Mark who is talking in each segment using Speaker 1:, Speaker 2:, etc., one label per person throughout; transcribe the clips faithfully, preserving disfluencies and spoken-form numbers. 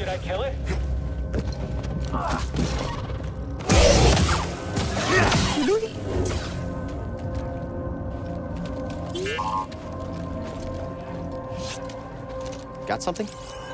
Speaker 1: Should I kill it?
Speaker 2: Got something?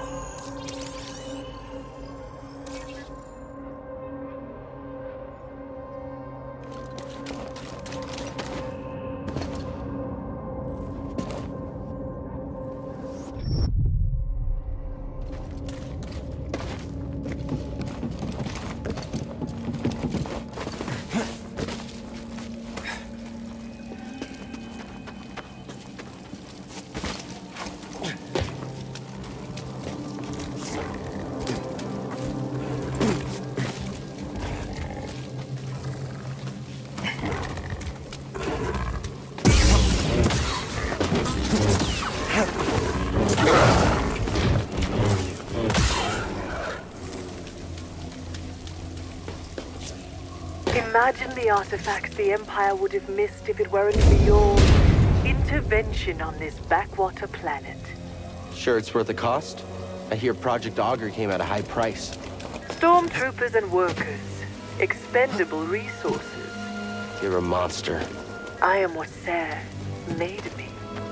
Speaker 3: Imagine the artifacts the Empire would have missed if it weren't for your intervention on this backwater planet.
Speaker 2: Sure it's worth the cost? I hear Project Augur came at a high price.
Speaker 3: Stormtroopers and workers. Expendable resources.
Speaker 2: You're a monster.
Speaker 3: I am what Cere made me.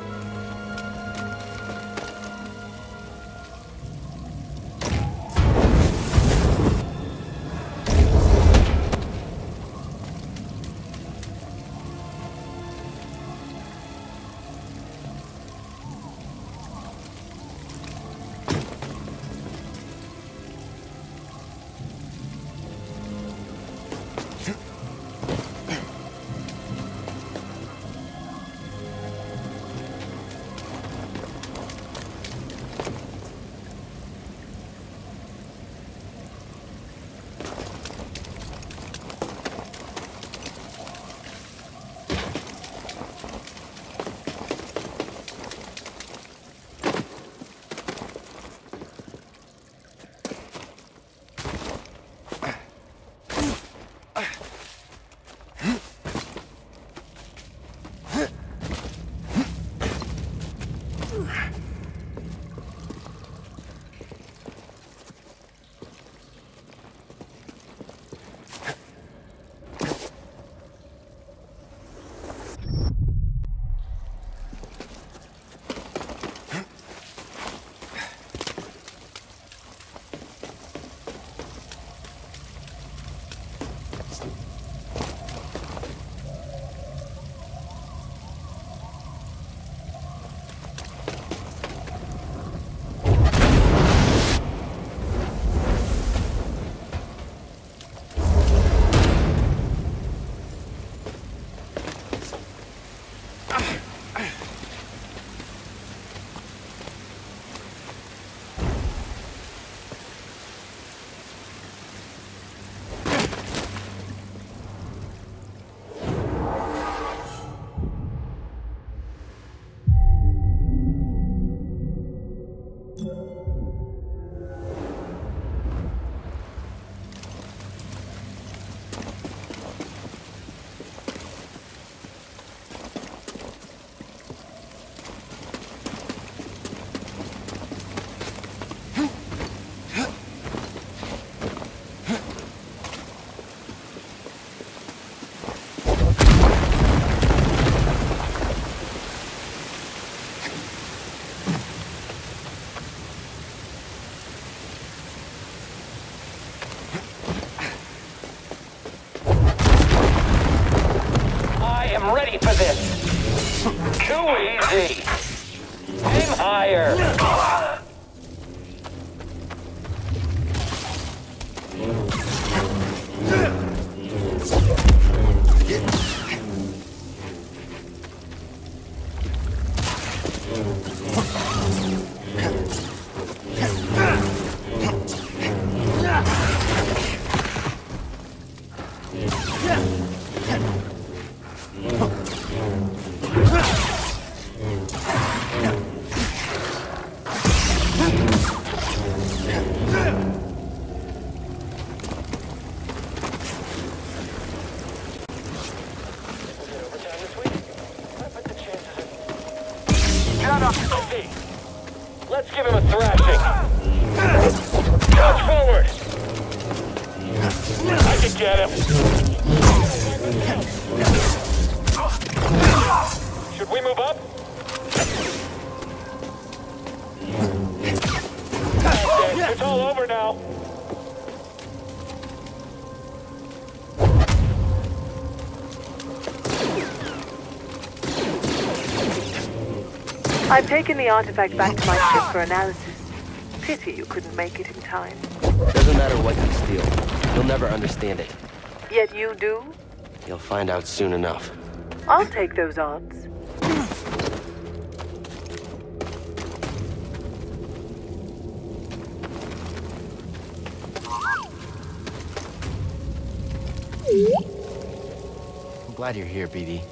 Speaker 1: Ready for this. Too easy. Aim higher. Let's give him a thrashing. Touch forward! I can get him! Should we move up? It's all over now.
Speaker 3: I've taken the artifact back to my ship for analysis. Pity you couldn't make it in time.
Speaker 2: Doesn't matter what you steal. You'll never understand it.
Speaker 3: Yet you do?
Speaker 2: You'll find out soon enough.
Speaker 3: I'll take those odds.
Speaker 2: I'm glad you're here, B D.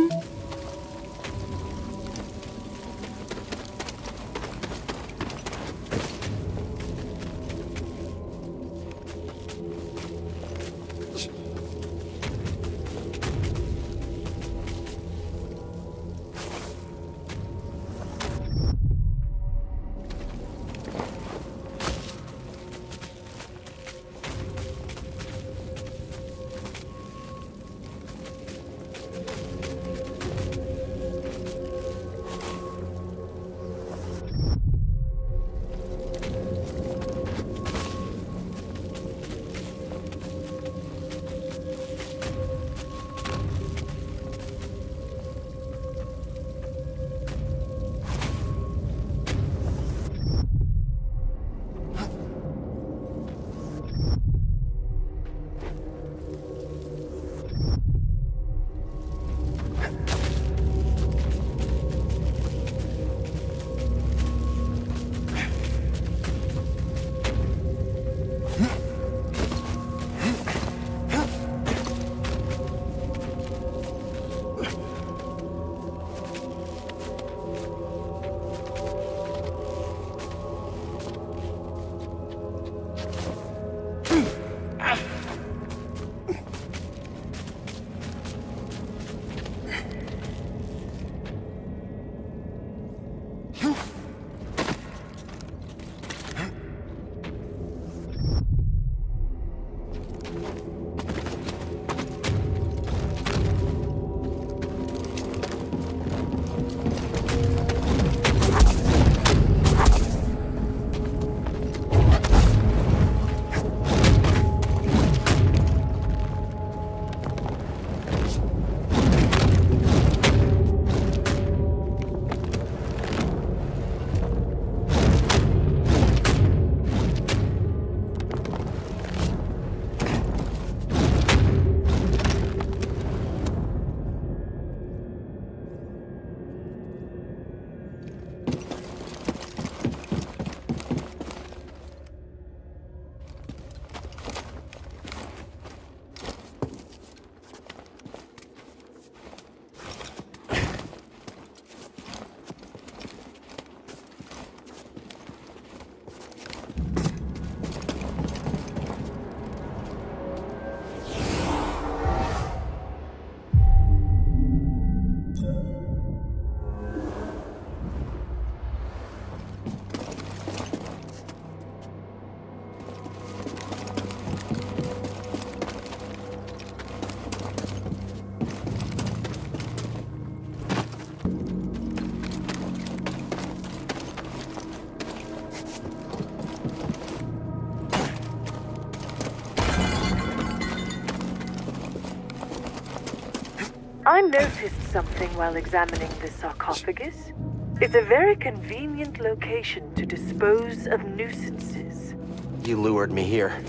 Speaker 3: I noticed something while examining the sarcophagus. It's a very convenient location to dispose of nuisances.
Speaker 2: You lured me here.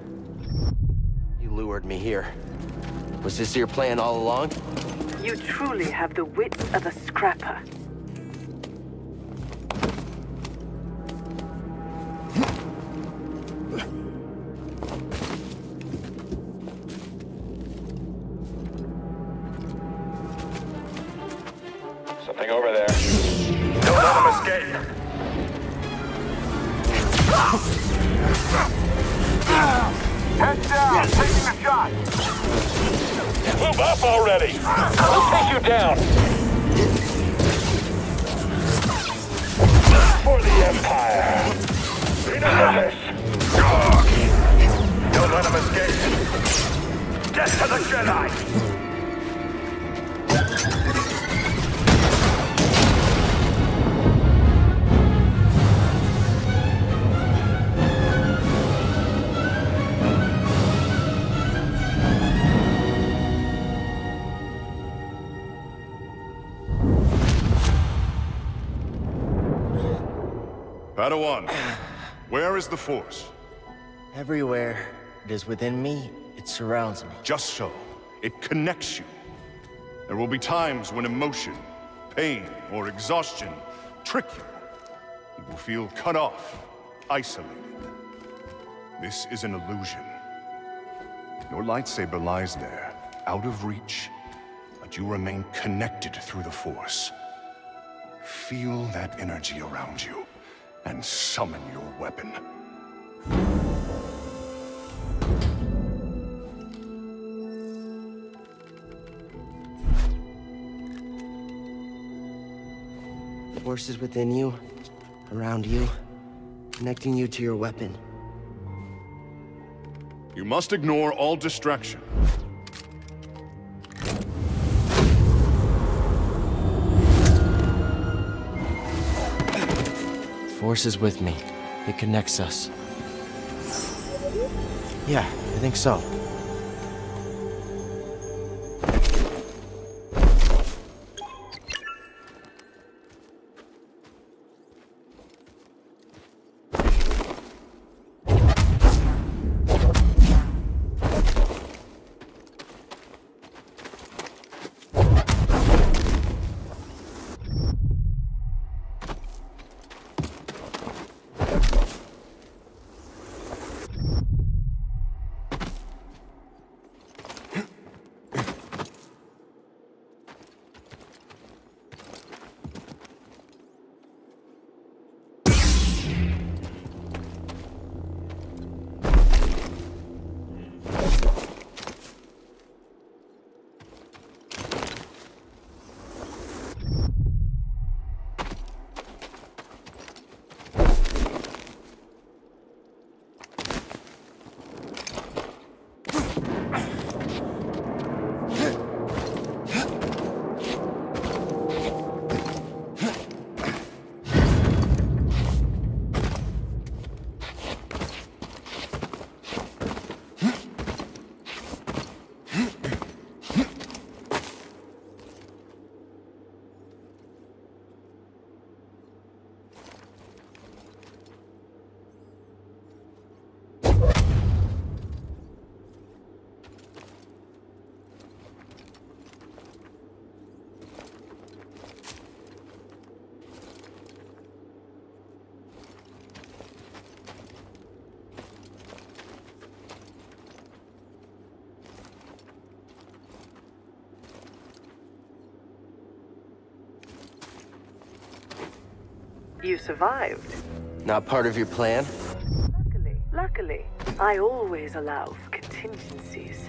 Speaker 2: You lured me here. Was this your plan all along?
Speaker 3: You truly have the wits of a scrapper.
Speaker 1: Something over there. Don't let him escape. Heads down, taking the shot. Move up already. We'll take you down. For the Empire. Enough of this.
Speaker 4: Padawan, where is the Force?
Speaker 2: Everywhere it is within me, it surrounds me.
Speaker 4: Just so. It connects you. There will be times when emotion, pain, or exhaustion trick you. You will feel cut off, isolated. This is an illusion. Your lightsaber lies there, out of reach, but you remain connected through the Force. Feel that energy around you, and summon your weapon.
Speaker 2: The Force is within you, around you, connecting you to your weapon.
Speaker 4: You must ignore all distraction.
Speaker 2: The Force is with me. It connects us. Yeah, I think so.
Speaker 3: You survived.
Speaker 2: Not part of your plan?
Speaker 3: Luckily, luckily, I always allow for contingencies.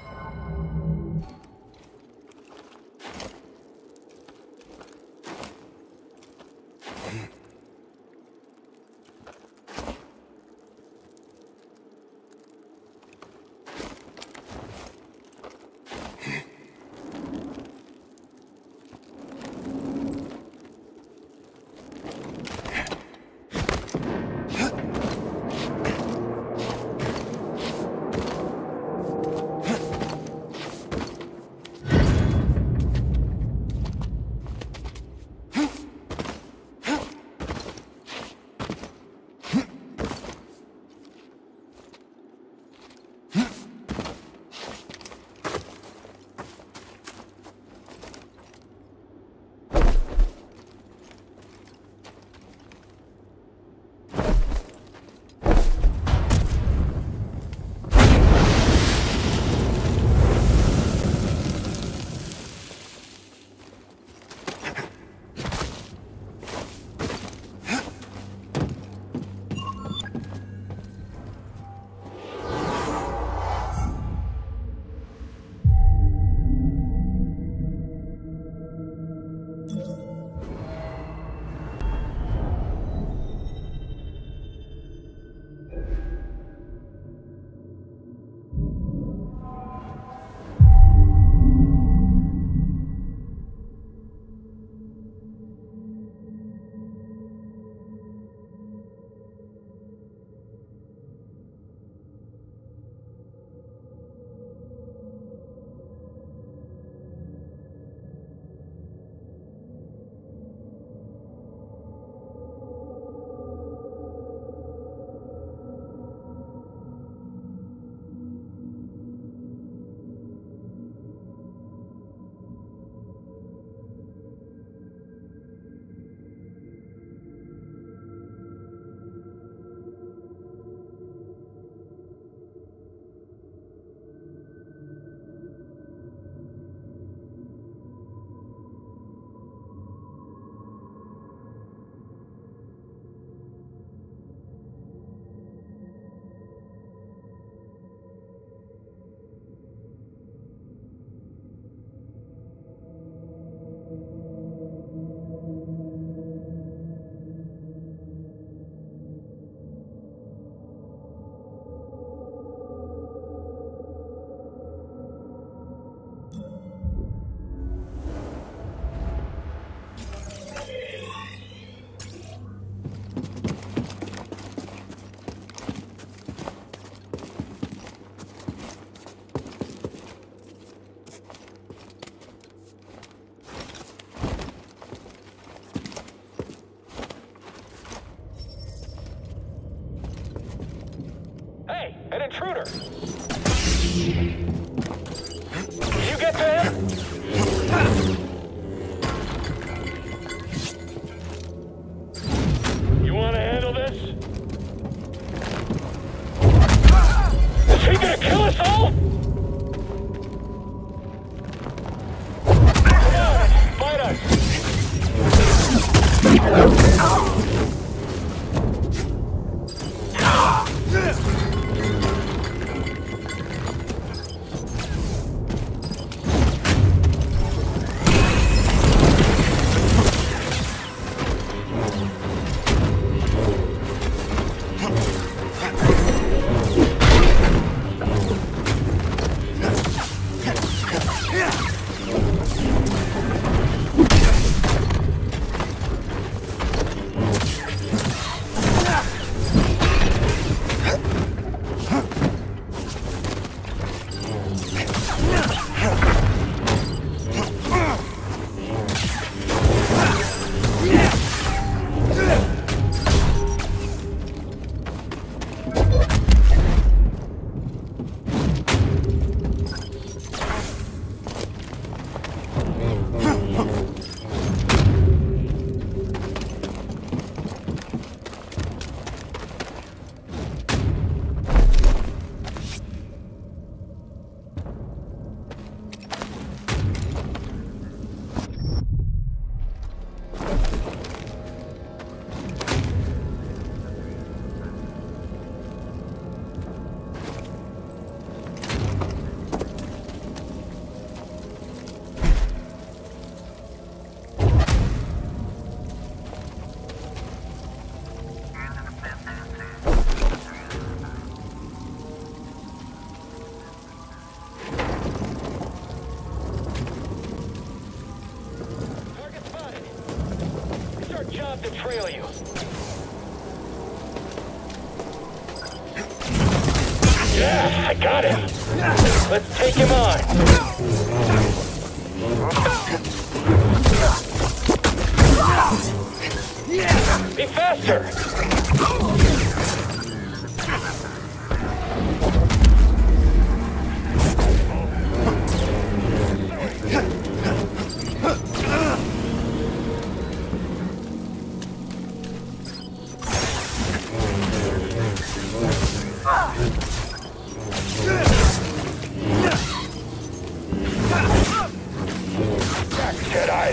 Speaker 1: An intruder! You get to him? You want to handle this? Is he gonna kill us all? Come on, fight us! trail you. Yeah, I got him. Let's take him on. Be faster. Jedi!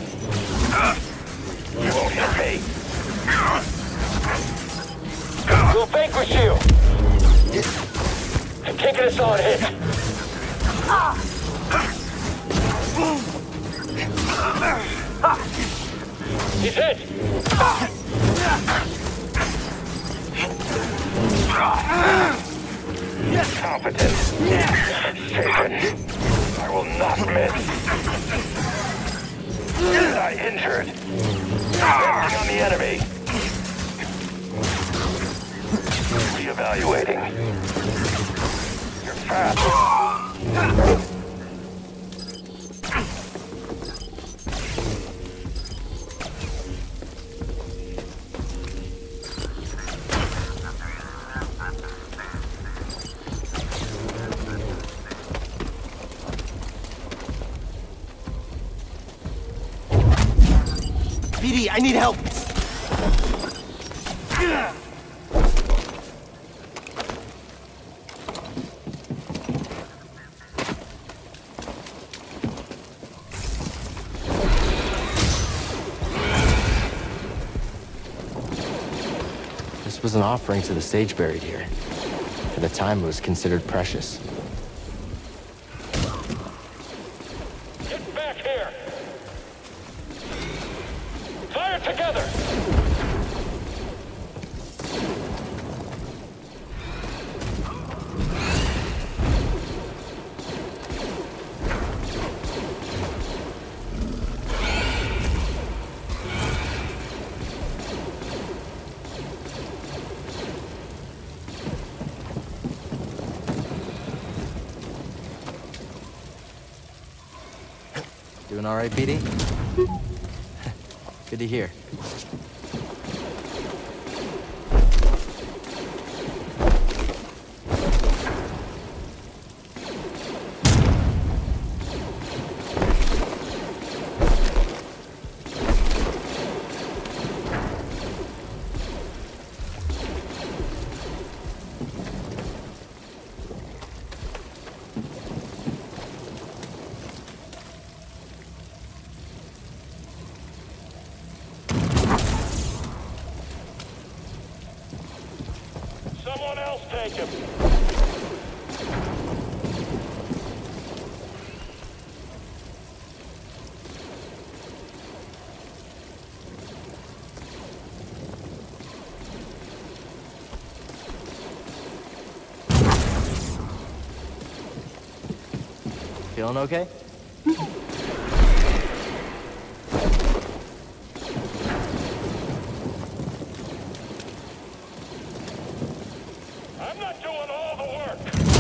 Speaker 1: You won't hit me! We'll vanquish you! I'm taking a solid hit! He's hit! Competent! Satan! I will not miss! I injured. Focusing on the enemy. Reevaluating. You're fast.
Speaker 2: B D, I need help! This was an offering to the sage buried here. For the time, it was considered precious.
Speaker 1: Get back here! Fire together!
Speaker 2: Doing all right, B D? Good to hear.
Speaker 1: Someone else take him!
Speaker 2: Feeling okay?
Speaker 1: I'm not doing all the work!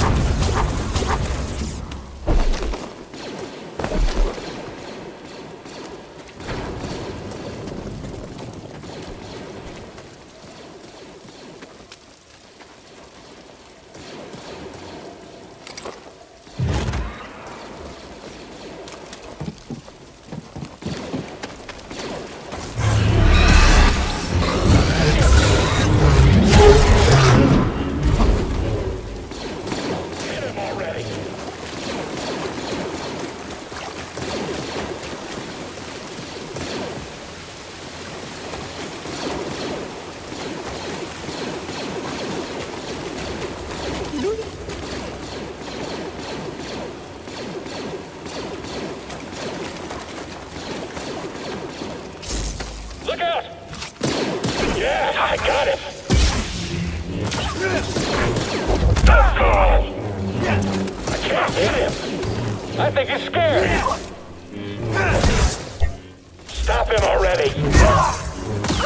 Speaker 1: Hit him already! Look out! Yeah, I got it! Oh! I can't hit him! I think he's scared! Stop him already!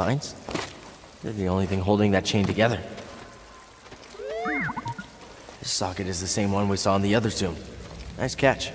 Speaker 2: spines. They're the only thing holding that chain together. This socket is the same one we saw in the other tomb. Nice catch.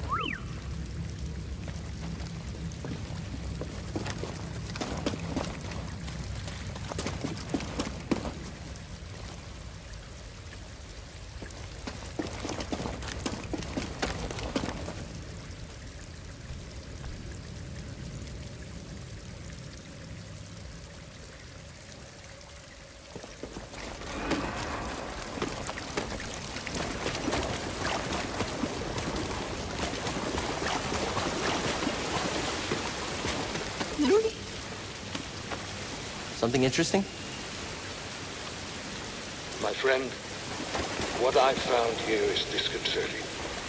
Speaker 2: Something interesting?
Speaker 5: My friend, what I found here is disconcerting.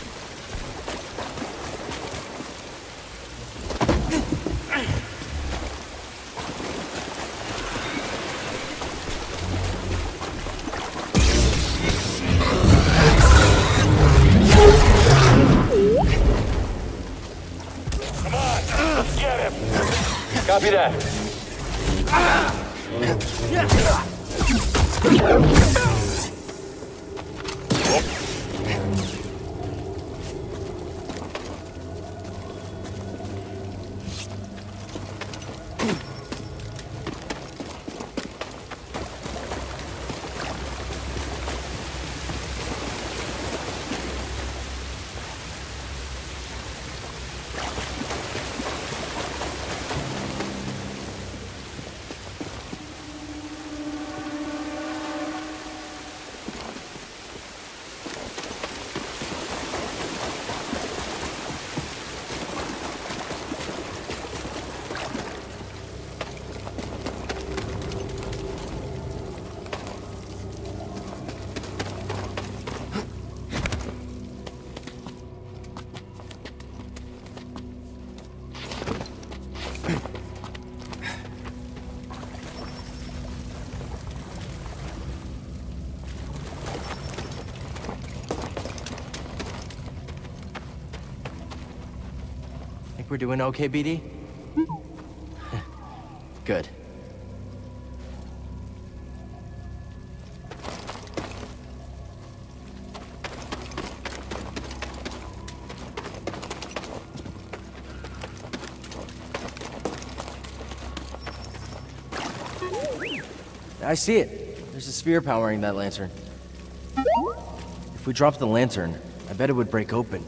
Speaker 1: Come on, let's get him. Copy that.
Speaker 2: Think we're doing okay, B D? Good. I see it. There's a sphere powering that lantern. If we dropped the lantern, I bet it would break open.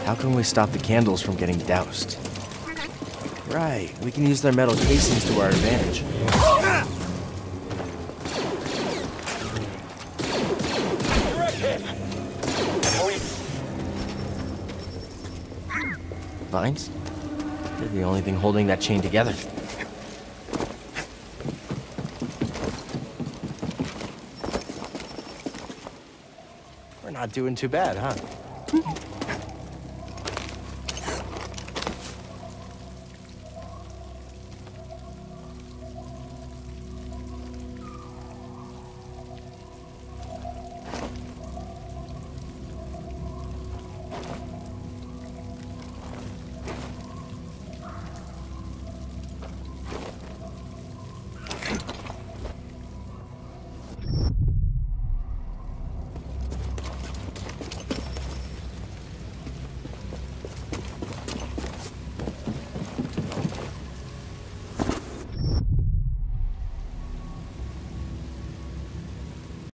Speaker 2: How can we stop the candles from getting doused? Right, we can use their metal casings to our advantage. Vines? They're the only thing holding that chain together. We're not doing too bad, huh?